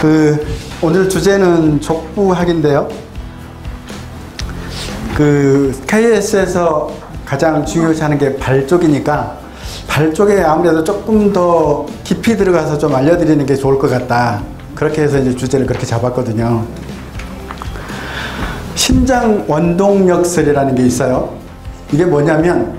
오늘 주제는 족부학인데요. KS에서 가장 중요시하는 게 발 쪽이니까 발 쪽에 아무래도 조금 더 깊이 들어가서 좀 알려드리는 게 좋을 것 같다. 그렇게 해서 이제 주제를 그렇게 잡았거든요. 심장 원동력설이라는 게 있어요. 이게 뭐냐면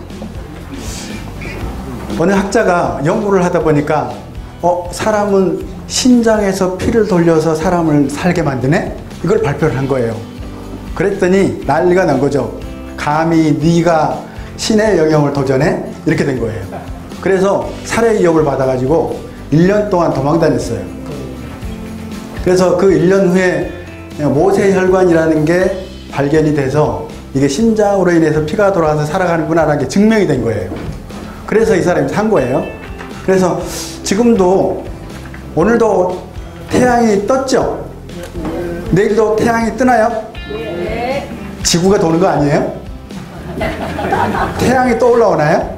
어느 학자가 연구를 하다 보니까 사람은 심장에서 피를 돌려서 사람을 살게 만드네? 이걸 발표를 한 거예요. 그랬더니 난리가 난 거죠. 감히 네가 신의 영역을 도전해? 이렇게 된 거예요. 그래서 살해 위협을 받아가지고 1년 동안 도망 다녔어요. 그래서 그 1년 후에 모세혈관이라는 게 발견이 돼서 이게 심장으로 인해서 피가 돌아와서 살아가는구나 라는 게 증명이 된 거예요. 그래서 이 사람이 산 거예요. 그래서 지금도 오늘도 태양이 떴죠? 내일도 태양이 뜨나요? 네. 지구가 도는 거 아니에요? 태양이 또 올라오나요?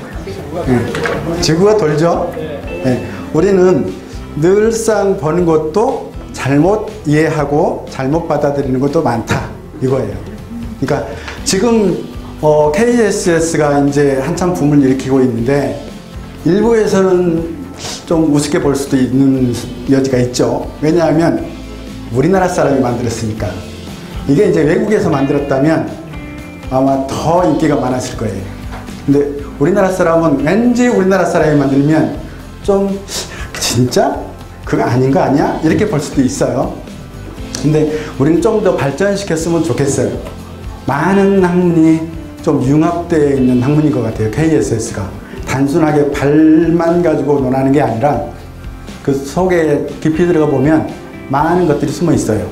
지구가 돌죠? 네. 우리는 늘상 보는 것도 잘못 이해하고 잘못 받아들이는 것도 많다 이거예요. 그러니까 지금 KSS가 이제 한참 붐을 일으키고 있는데 일부에서는 좀 우습게 볼 수도 있는 여지가 있죠. 왜냐하면 우리나라 사람이 만들었으니까. 이게 이제 외국에서 만들었다면 아마 더 인기가 많았을 거예요. 근데 우리나라 사람은 왠지 우리나라 사람이 만들면 좀 진짜? 그거 아닌 거 아니야? 이렇게 볼 수도 있어요. 근데 우리는 좀 더 발전시켰으면 좋겠어요. 많은 학문이 좀 융합되어 있는 학문인 것 같아요. KSS가. 단순하게 발만 가지고 논하는 게 아니라 그 속에 깊이 들어가 보면 많은 것들이 숨어 있어요.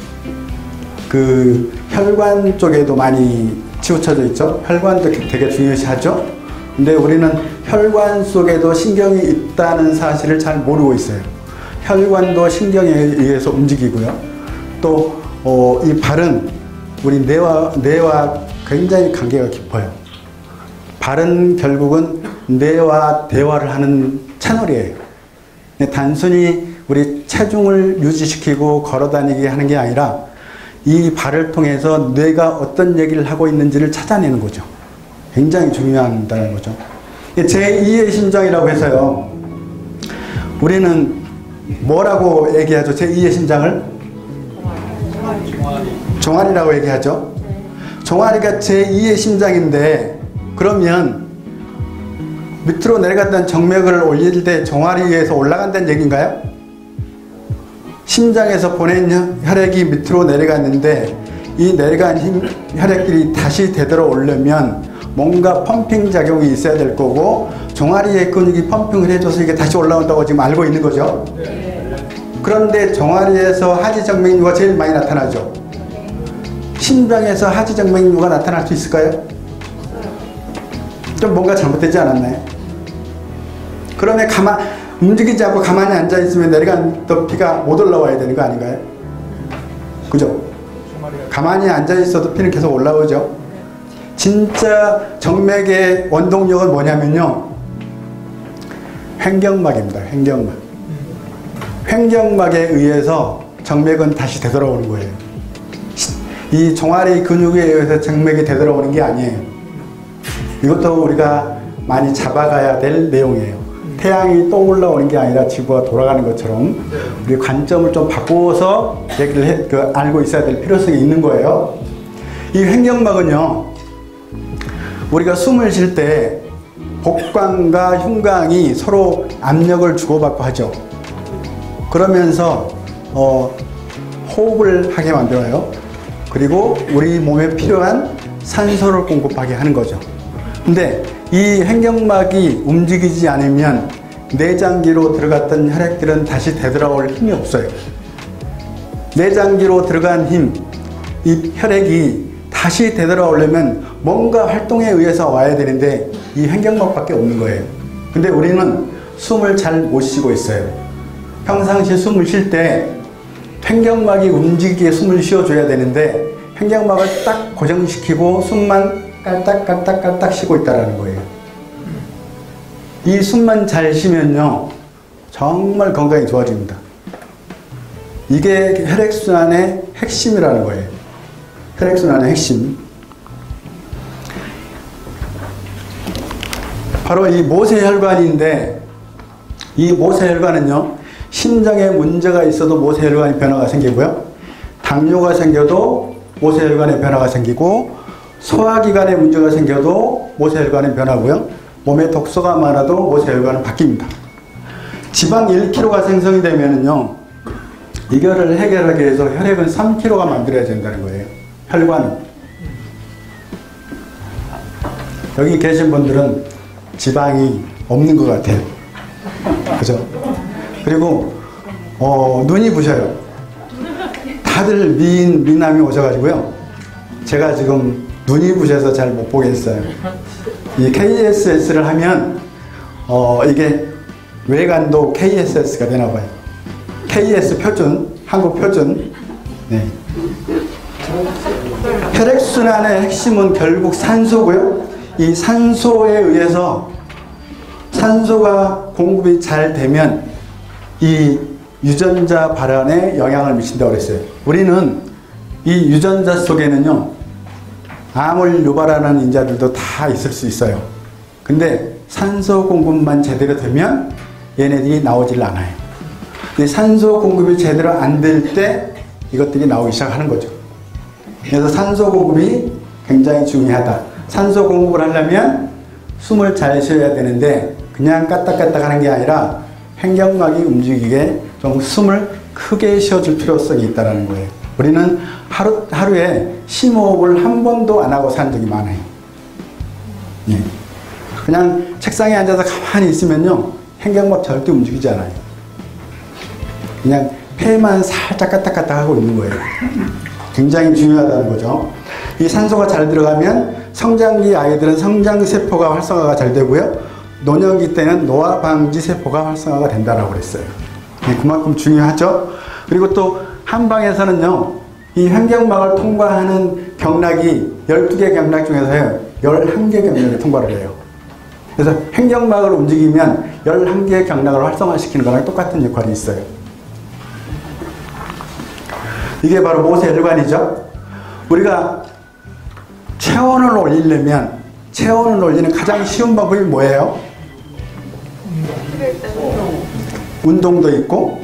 그 혈관 쪽에도 많이 치우쳐져 있죠. 혈관도 되게 중요시하죠. 근데 우리는 혈관 속에도 신경이 있다는 사실을 잘 모르고 있어요. 혈관도 신경에 의해서 움직이고요. 또 이 발은 우리 뇌와 굉장히 관계가 깊어요. 발은 결국은 뇌와 대화를 하는 채널이에요. 단순히 우리 체중을 유지시키고 걸어다니게 하는 게 아니라 이 발을 통해서 뇌가 어떤 얘기를 하고 있는지를 찾아내는 거죠. 굉장히 중요하다는 거죠. 제2의 심장이라고 해서요. 우리는 뭐라고 얘기하죠? 제2의 심장을? 종아리라고 얘기하죠. 종아리가 제2의 심장인데 그러면 밑으로 내려갔던 정맥을 올릴 때 종아리에서 올라간다는 얘기인가요? 심장에서 보낸 혈액이 밑으로 내려갔는데 이 내려간 혈액들이 다시 되돌아 오려면 뭔가 펌핑 작용이 있어야 될 거고 종아리의 근육이 펌핑을 해줘서 이게 다시 올라온다고 지금 알고 있는 거죠. 그런데 종아리에서 하지정맥류가 제일 많이 나타나죠. 심장에서 하지정맥류가 나타날 수 있을까요? 좀 뭔가 잘못되지 않았나요? 그러면 움직이지 않고 가만히 앉아있으면 내려간 피가 못 올라와야 되는 거 아닌가요? 그죠? 가만히 앉아있어도 피는 계속 올라오죠? 진짜 정맥의 원동력은 뭐냐면요. 횡격막입니다. 횡격막. 횡격막에 의해서 정맥은 다시 되돌아오는 거예요. 이 종아리 근육에 의해서 정맥이 되돌아오는 게 아니에요. 이것도 우리가 많이 잡아가야 될 내용이에요. 태양이 또 올라오는 게 아니라 지구가 돌아가는 것처럼 우리 관점을 좀 바꿔서 얘기를 알고 있어야 될 필요성이 있는 거예요. 이 횡격막은요, 우리가 숨을 쉴 때 복강과 흉강이 서로 압력을 주고받고 하죠. 그러면서 호흡을 하게 만들어요. 그리고 우리 몸에 필요한 산소를 공급하게 하는 거죠. 근데 이 횡격막이 움직이지 않으면 내장기로 들어갔던 혈액들은 다시 되돌아올 힘이 없어요. 내장기로 들어간 힘, 이 혈액이 다시 되돌아오려면 뭔가 활동에 의해서 와야 되는데 이 횡격막밖에 없는 거예요. 근데 우리는 숨을 잘 못 쉬고 있어요. 평상시 숨을 쉴 때 횡격막이 움직이게 숨을 쉬어줘야 되는데 횡격막을 딱 고정시키고 숨만 깔딱깔딱깔딱 쉬고 있다는 거예요. 이 숨만 잘 쉬면요 정말 건강이 좋아집니다. 이게 혈액순환의 핵심이라는 거예요. 혈액순환의 핵심. 바로 이 모세혈관인데, 이 모세혈관은요, 심장에 문제가 있어도 모세혈관에 변화가 생기고요, 당뇨가 생겨도 모세혈관에 변화가 생기고, 소화기관에 문제가 생겨도 모세혈관에 변하고요, 몸에 독소가 많아도 모세혈관은 바뀝니다. 지방 1kg가 생성이 되면은요, 이거를 해결하기 위해서 혈액은 3kg가 만들어야 된다는 거예요. 혈관. 여기 계신 분들은 지방이 없는 것 같아요. 그죠? 그리고 눈이 부셔요. 다들 미남이 오셔가지고요, 제가 지금 눈이 부셔서 잘 못 보겠어요. 이 KSS를 하면 이게 외관도 KSS가 되나 봐요. KS 표준, 한국 표준. 네. 혈액순환의 핵심은 결국 산소고요. 이 산소에 의해서, 산소가 공급이 잘 되면 이 유전자 발현에 영향을 미친다고 그랬어요. 우리는 이 유전자 속에는요, 암을 유발하는 인자들도 다 있을 수 있어요. 근데 산소 공급만 제대로 되면 얘네들이 나오질 않아요. 산소 공급이 제대로 안 될 때 이것들이 나오기 시작하는 거죠. 그래서 산소 공급이 굉장히 중요하다. 산소 공급을 하려면 숨을 잘 쉬어야 되는데, 그냥 까딱까딱 하는 게 아니라 횡격막이 움직이게 좀 숨을 크게 쉬어줄 필요성이 있다는 거예요. 우리는 하루에 심호흡을 한 번도 안 하고 산 적이 많아요. 예. 그냥 책상에 앉아서 가만히 있으면요, 횡격막 절대 움직이지 않아요. 그냥 폐만 살짝 까딱까딱 하고 있는 거예요. 굉장히 중요하다는 거죠. 이 산소가 잘 들어가면 성장기 아이들은 성장세포가 활성화가 잘 되고요, 노년기 때는 노화방지세포가 활성화가 된다고 그랬어요. 네, 그만큼 중요하죠. 그리고 또 한방에서는요, 이 횡격막을 통과하는 경락이 12개 경락 중에서요, 11개 경락을 통과를 해요. 그래서 횡격막을 움직이면 11개의 경락을 활성화시키는 거랑 똑같은 역할이 있어요. 이게 바로 모세혈관이죠. 우리가 체온을 올리려면, 체온을 올리는 가장 쉬운 방법이 뭐예요? 운동도 있고,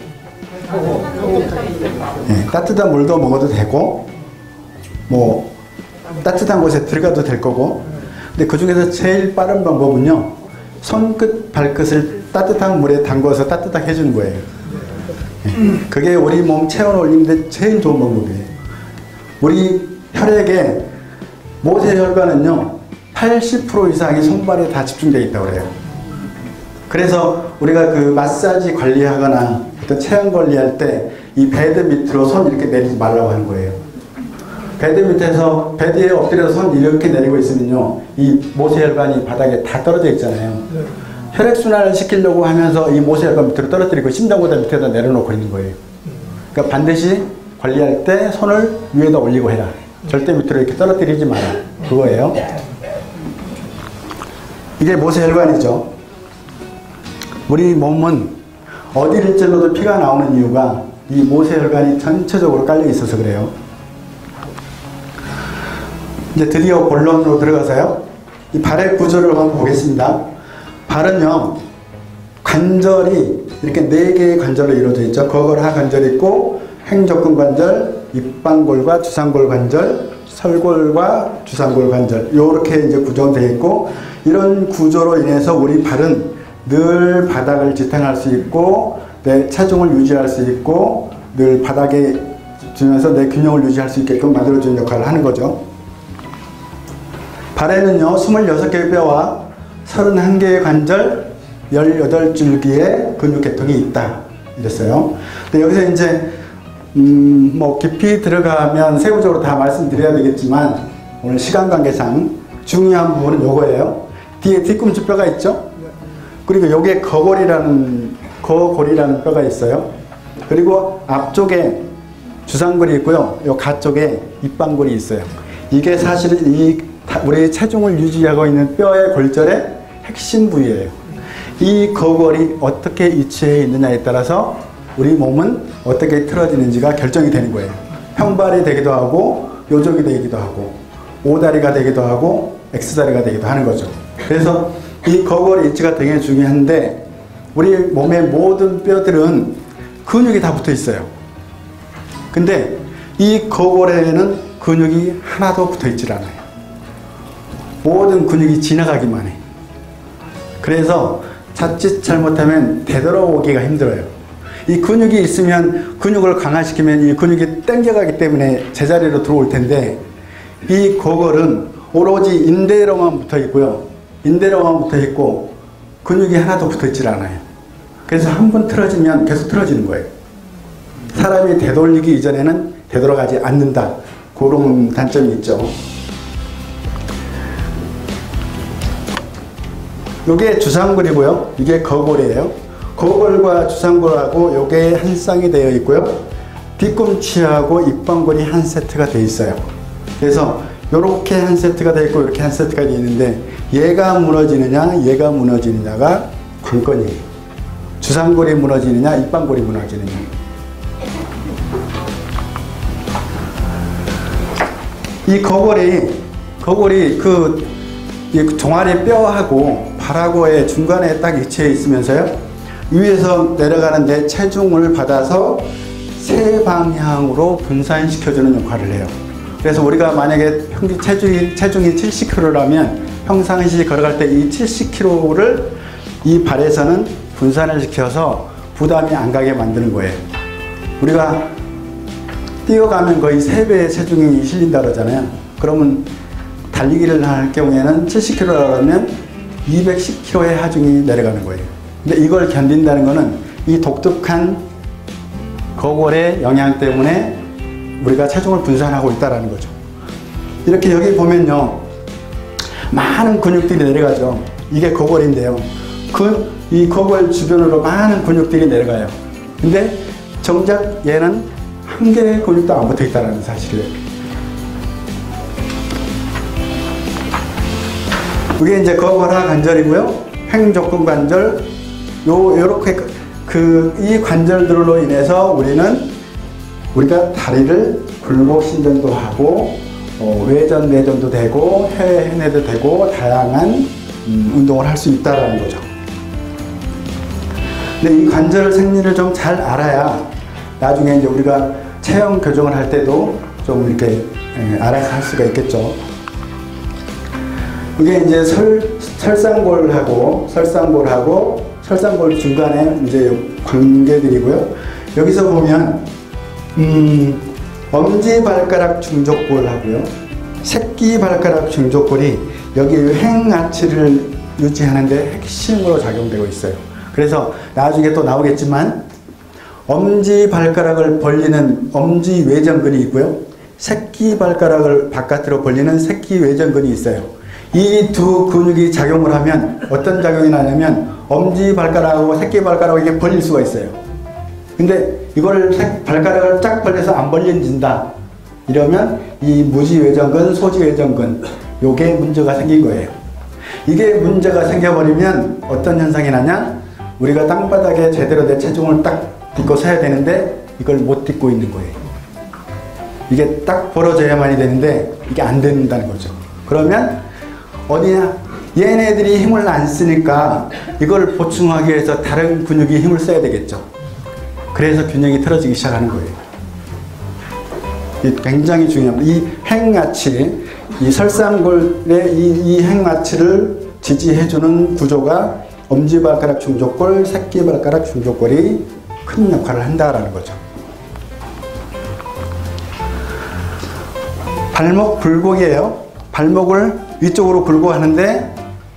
네, 따뜻한 물도 먹어도 되고, 뭐 따뜻한 곳에 들어가도 될 거고. 근데 그 중에서 제일 빠른 방법은요, 손끝 발끝을 따뜻한 물에 담궈서 따뜻하게 해주는 거예요. 네, 그게 우리 몸 체온 올리는데 제일 좋은 방법이에요. 우리 혈액에 모세혈관은요, 80% 이상이 손발에 다 집중되어 있다고 그래요. 그래서 우리가 그 마사지 관리하거나 어떤 체형 관리할 때 이 베드 밑으로 손 이렇게 내리지 말라고 하는 거예요. 베드 밑에서, 베드에 엎드려서 손 이렇게 내리고 있으면요, 이 모세혈관이 바닥에 다 떨어져 있잖아요. 혈액순환을 시키려고 하면서 이 모세혈관 밑으로 떨어뜨리고 심장보다 밑에다 내려놓고 있는 거예요. 그러니까 반드시 관리할 때 손을 위에다 올리고 해라. 절대 밑으로 이렇게 떨어뜨리지 마라. 그거예요. 이게 모세혈관이죠. 우리 몸은 어디를 찔러도 피가 나오는 이유가 이 모세혈관이 전체적으로 깔려 있어서 그래요. 이제 드디어 본론으로 들어가서요, 이 발의 구조를 한번 보겠습니다. 발은요, 관절이 이렇게 4개의 관절로 이루어져 있죠. 거골하 관절이 있고, 행적근 관절, 입방골과 주상골 관절, 설골과 주상골 관절, 요렇게 이제 구조되어 있고, 이런 구조로 인해서 우리 발은 늘 바닥을 지탱할 수 있고, 내 체중을 유지할 수 있고, 늘 바닥에 주면서 내 균형을 유지할 수 있게끔 만들어주는 역할을 하는 거죠. 발에는요, 26개의 뼈와 31개의 관절, 18줄기의 근육계통이 있다. 이랬어요. 근데 여기서 이제, 뭐, 깊이 들어가면 세부적으로 다 말씀드려야 되겠지만, 오늘 시간 관계상 중요한 부분은 요거예요. 뒤에 뒤꿈치 뼈가 있죠? 그리고 여기에 거골이라는 뼈가 있어요. 그리고 앞쪽에 주상골이 있고요. 요 가쪽에 입방골이 있어요. 이게 사실은 우리 체중을 유지하고 있는 뼈의 골절의 핵심 부위예요. 이 거골이 어떻게 위치해 있느냐에 따라서 우리 몸은 어떻게 틀어지는지가 결정이 되는 거예요. 평발이 되기도 하고 요족이 되기도 하고 O다리가 되기도 하고 X다리가 되기도 하는 거죠. 그래서 이 거골 위치가 되게 중요한데 우리 몸의 모든 뼈들은 근육이 다 붙어 있어요. 근데 이 거골에는 근육이 하나도 붙어 있질 않아요. 모든 근육이 지나가기만 해. 그래서 자칫 잘못하면 되돌아오기가 힘들어요. 이 근육이 있으면 근육을 강화시키면 이 근육이 당겨가기 때문에 제자리로 들어올 텐데 이 거골은 오로지 인대로만 붙어 있고요. 인대로만 붙어 있고 근육이 하나도 붙어 있질 않아요. 그래서 한 번 틀어지면 계속 틀어지는 거예요. 사람이 되돌리기 이전에는 되돌아가지 않는다. 그런 단점이 있죠. 이게 주상골이고요. 이게 거골이에요. 거골과 주상골하고 요게 한 쌍이 되어 있고요. 뒤꿈치하고 입방골이 한 세트가 되어 있어요. 그래서 요렇게 한 세트가 되어 있고 이렇게 한 세트가 되어 있는데 얘가 무너지느냐 얘가 무너지느냐가 관건이에요. 주상골이 무너지느냐 입방골이 무너지느냐. 이 거골이 이 종아리 뼈하고 발하고의 중간에 딱 위치해 있으면서요. 위에서 내려가는데 체중을 받아서 세 방향으로 분산시켜주는 역할을 해요. 그래서 우리가 만약에 평균 체중이 70kg라면 평상시 걸어갈 때 이 70kg를 이 발에서는 분산을 시켜서 부담이 안 가게 만드는 거예요. 우리가 뛰어가면 거의 3배의 체중이 실린다 그러잖아요. 그러면 달리기를 할 경우에는 70kg라면 210kg의 하중이 내려가는 거예요. 근데 이걸 견딘다는 거는 이 독특한 거골의 영향 때문에 우리가 체중을 분산하고 있다는 거죠. 이렇게 여기 보면요. 많은 근육들이 내려가죠. 이게 거골인데요. 이 거골 주변으로 많은 근육들이 내려가요. 근데 정작 얘는 한 개의 근육도 안 붙어 있다는 사실이에요. 이게 이제 거골하 관절이고요. 횡족근 관절, 요렇게 이 관절들로 인해서 우리가 다리를 굴곡 신전도 하고 외전 내전도 되고 해외 해내도 되고 다양한 운동을 할 수 있다라는 거죠. 근데 이 관절 생리를 좀 잘 알아야 나중에 이제 우리가 체형 교정을 할 때도 좀 이렇게 알아서 할 수가 있겠죠. 이게 이제 설상골하고 설상골 중간에 이제 관계들이고요. 여기서 보면 엄지발가락 중족골하고요. 새끼발가락 중족골이 여기 횡아치를 유지하는데 핵심으로 작용되고 있어요. 그래서 나중에 또 나오겠지만 엄지발가락을 벌리는 엄지외전근이 있고요. 새끼발가락을 바깥으로 벌리는 새끼외전근이 있어요. 이 두 근육이 작용을 하면 어떤 작용이 나냐면 엄지발가락하고 새끼발가락을 이렇게 벌릴 수가 있어요. 근데 이걸 발가락을 쫙 벌려서 안 벌려진다 이러면 이 무지외전근, 소지외전근 요게 문제가 생긴 거예요. 이게 문제가 생겨버리면 어떤 현상이 나냐? 우리가 땅바닥에 제대로 내 체중을 딱 딛고 서야 되는데 이걸 못 딛고 있는 거예요. 이게 딱 벌어져야만이 되는데 이게 안 된다는 거죠. 그러면 어디냐? 얘네들이 힘을 안 쓰니까 이걸 보충하기 위해서 다른 근육이 힘을 써야 되겠죠. 그래서 균형이 틀어지기 시작하는 거예요. 이 굉장히 중요합니다. 이 횡아치, 이 설상골의 이 횡아치를 지지해주는 구조가 엄지발가락 중족골, 새끼발가락 중족골이 큰 역할을 한다라는 거죠. 발목 굴곡이에요. 발목을 위쪽으로 굴곡하는데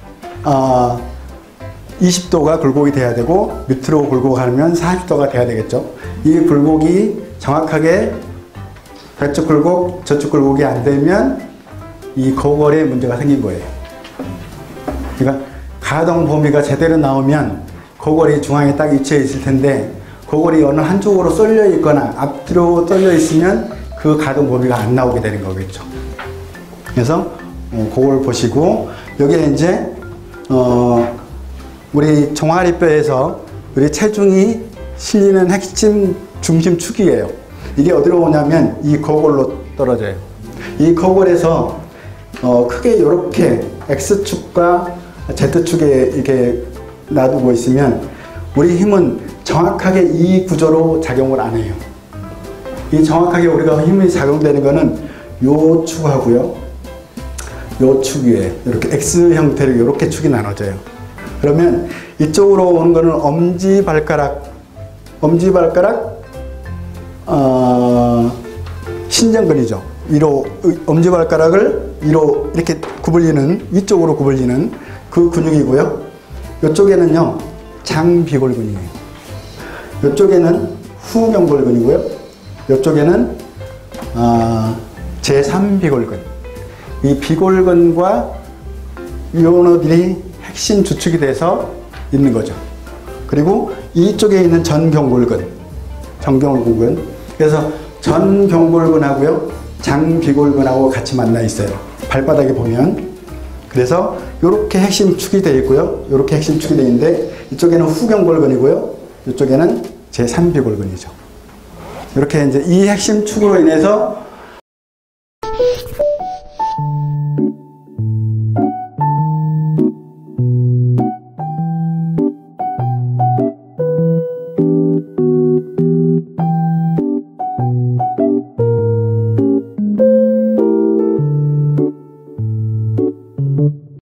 20도가 굴곡이 돼야 되고 밑으로 굴곡하면 40도가 돼야 되겠죠. 이 굴곡이 정확하게 저쪽 굴곡, 저쪽 굴곡이 안 되면 이 거골에 문제가 생긴 거예요. 그러니까 가동 범위가 제대로 나오면 거골이 중앙에 딱 위치해 있을 텐데 거골이 어느 한쪽으로 쏠려 있거나 앞뒤로 쏠려 있으면 그 가동 범위가 안 나오게 되는 거겠죠. 그래서 그걸 보시고 여기에 이제 우리 종아리뼈에서 우리 체중이 실리는 핵심 중심축이에요. 이게 어디로 오냐면 이 거골로 떨어져요. 이 거골에서 크게 이렇게 X축과 Z축에 이렇게 놔두고 있으면 우리 힘은 정확하게 이 구조로 작용을 안 해요. 이 정확하게 우리가 힘이 작용되는 거는 요 축하고요, 요 축이에요. 이렇게 X 형태로 이렇게 축이 나눠져요. 그러면 이쪽으로 오는 거는 엄지발가락 신전근이죠. 위로 엄지발가락을 위로 이렇게 구불리는, 위쪽으로 구불리는 그 근육이고요. 이쪽에는요 장비골근이에요. 이쪽에는 후경골근이고요. 이쪽에는 제3비골근. 이 비골근과 요노들이 핵심 주축이 돼서 있는 거죠. 그리고 이쪽에 있는 전경골근. 그래서 전경골근하고요 장비골근하고 같이 만나 있어요. 발바닥에 보면. 그래서 이렇게 핵심 축이 되어 있고요, 이렇게 핵심 축이 되어 있는데 이쪽에는 후경골근이고요, 이쪽에는 제3비골근이죠. 이렇게 이제 이 핵심 축으로 인해서